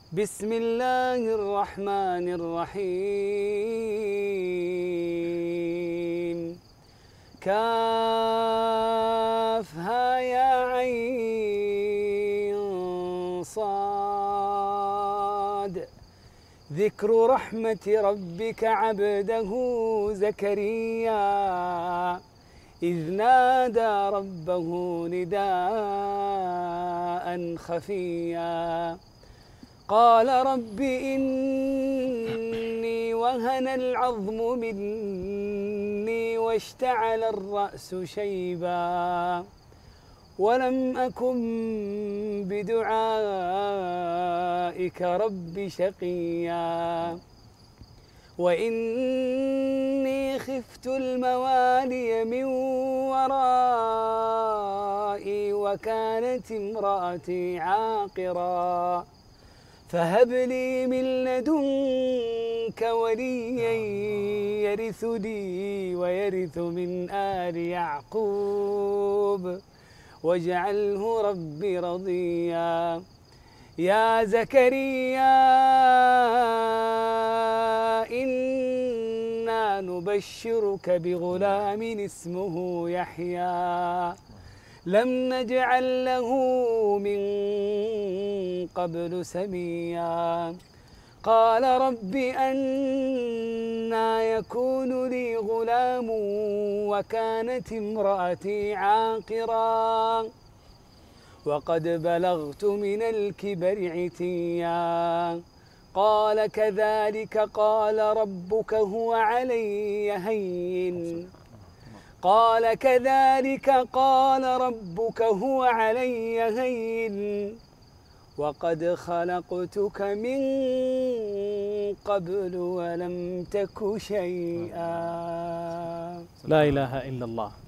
بسم الله الرحمن الرحيم. كافها يا عين صاد. ذكر رحمة ربك عبده زكريا إذ نادى ربه نداء خفيا قال رب إني وهن العظم مني واشتعل الرأس شيبا ولم أكن بدعائك رب شقيا وإني خفت الموالي من ورائي وكانت امرأتي عاقرا فهب لي من لدنك وليا يرثني ويرث من آل يعقوب واجعله رب رضيا. يا زكريا إنا نبشرك بغلام اسمه يحيى لم نجعل له من قبل سميا قال رب أنى يكون لي غلام وكانت امرأتي عاقرا وقد بلغت من الكبر عتيا قال كذلك قال ربك هو علي هين قال كذلك قال ربك هو علي هين وقد خلقتك من قبل ولم تك شيئا. لا إله إلا الله.